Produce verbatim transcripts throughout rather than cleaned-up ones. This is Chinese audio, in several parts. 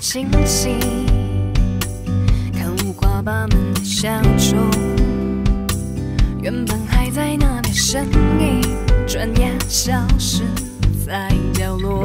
星星，看五花八门的小丑，原本还在那边身影，转眼消失在角落。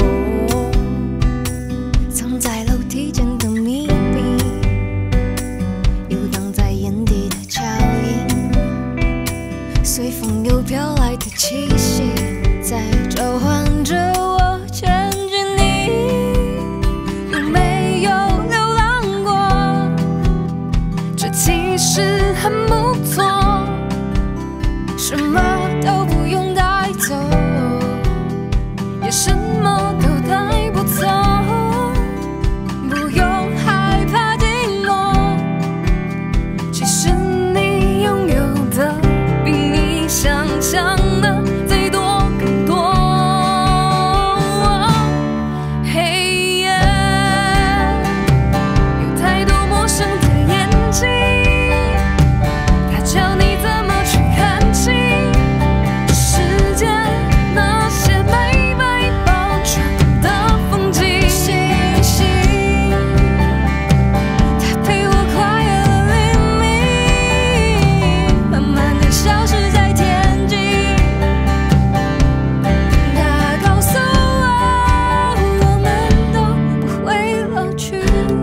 藏在楼梯间的秘密，游荡在眼底的脚印，随风又飘来的气息，在召唤着我前进你。有没有流浪过？这其实很不错，什么都不用带走，也什么都带不走。不用害怕寂寞，其实你拥有的比你想象的最多更多。嘿耶，有太多陌生的眼睛，它教你怎么去看清这世界那些美美包装的风景。星星，它陪我跨越了黎明，慢慢的消失在天际。它告诉我，我们都不会老去。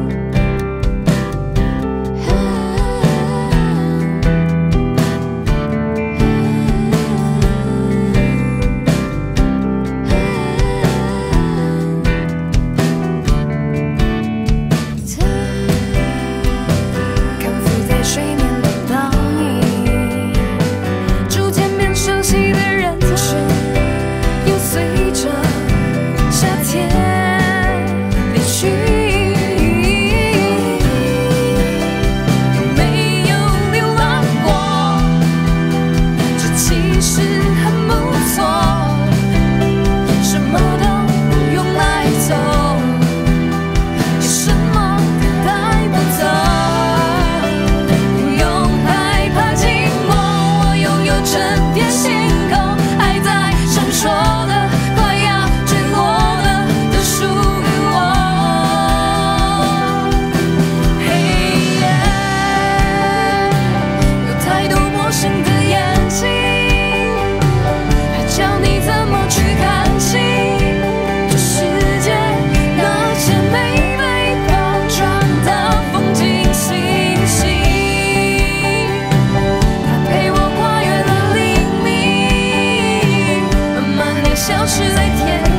看浮在水面的倒影，逐渐变熟悉的人群，又随着夏天离去。有没有流浪过？这其实很不错，什么都不用带走，也什么都带不走。不用害怕寂寞，我拥有整片星空，还在闪烁的，快要坠落的，都属于我。嘿耶，有太多陌生的眼睛，它教你怎么去看清这世界那些美美包装的风景。星星，它陪我跨越了黎明，慢慢地消失在天